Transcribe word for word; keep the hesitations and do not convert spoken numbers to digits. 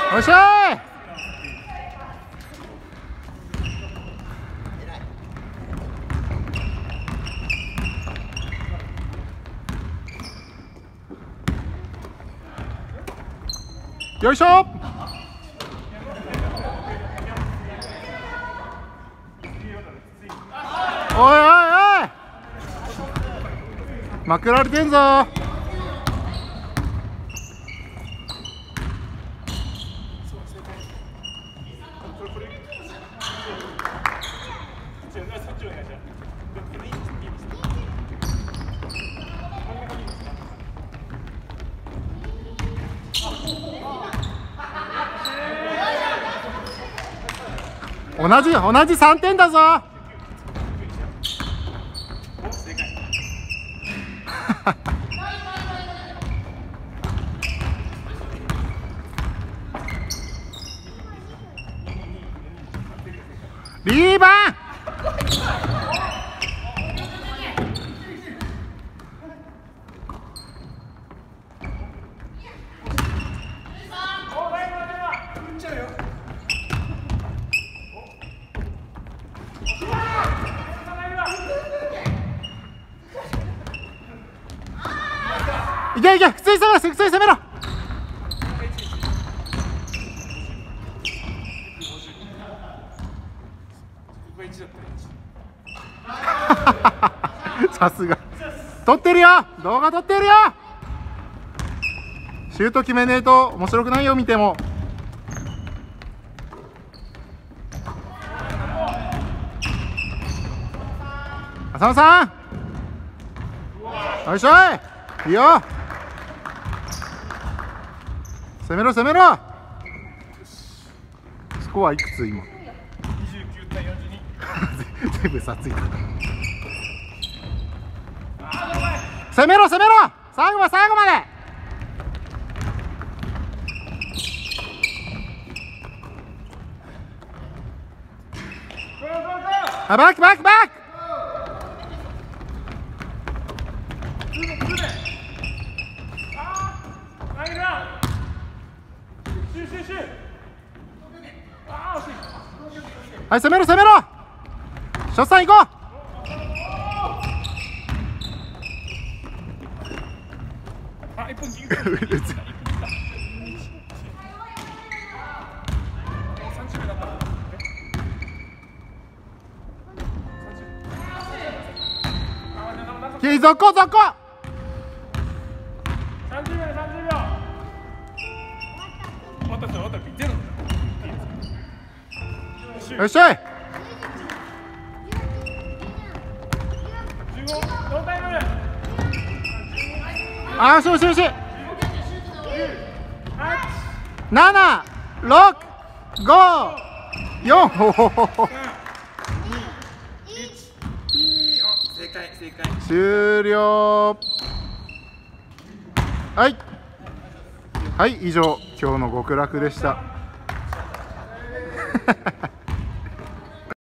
よっしゃい。よいしょ。おいおいおい、まくられてんぞ。同じ同じさんてんだぞ。リーバン。いけいけ、普通に攻めろ、普通に攻めろ。さすが撮ってるよ、動画撮ってるよ。シュート決めねえと面白くないよ、見ても。浅野さん、よいしょい、いいよ。攻めろ攻めろ。スコアいくつ今？にじゅうきゅうたいよんじゅうに。全部差ついた。攻めろ攻めろ、最後は最後まで。あ、バックバックバック。はい、攻めろ攻めろ。ショッさん行こう。あ、いっぽん切る。続行続行。さんじゅうびょうでさんじゅうびょう。終わった終わった。ゼロ。よっしゃい。あー、しよしよし。なな、ろく、ご、よん。終了。はいはい、以上今日の極楽でした。